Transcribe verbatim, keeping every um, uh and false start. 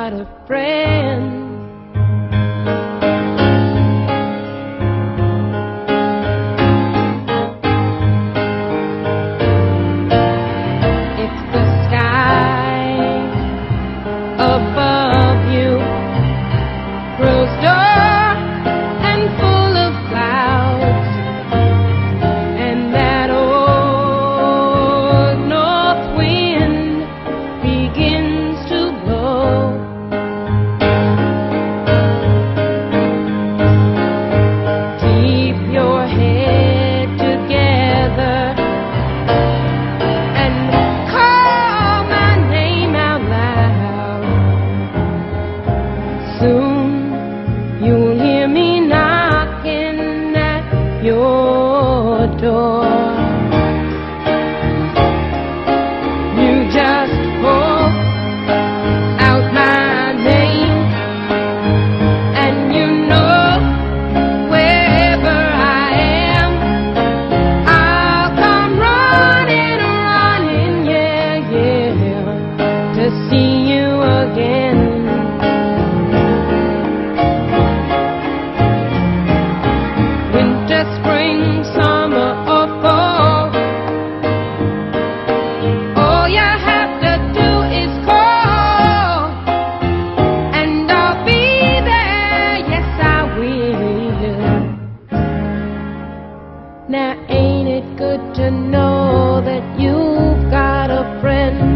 got a friend. Above you, closed door and full of clouds, and that old north wind begins to blow. Keep your head together and call my name out loud. Soon you'll hear me knocking at your door. You just call out my name, and you know wherever I am, I'll come running, running, yeah, yeah, to see you again. Spring, summer, or fall, all you have to do is call, and I'll be there, yes I will. Now ain't it good to know that you've got a friend?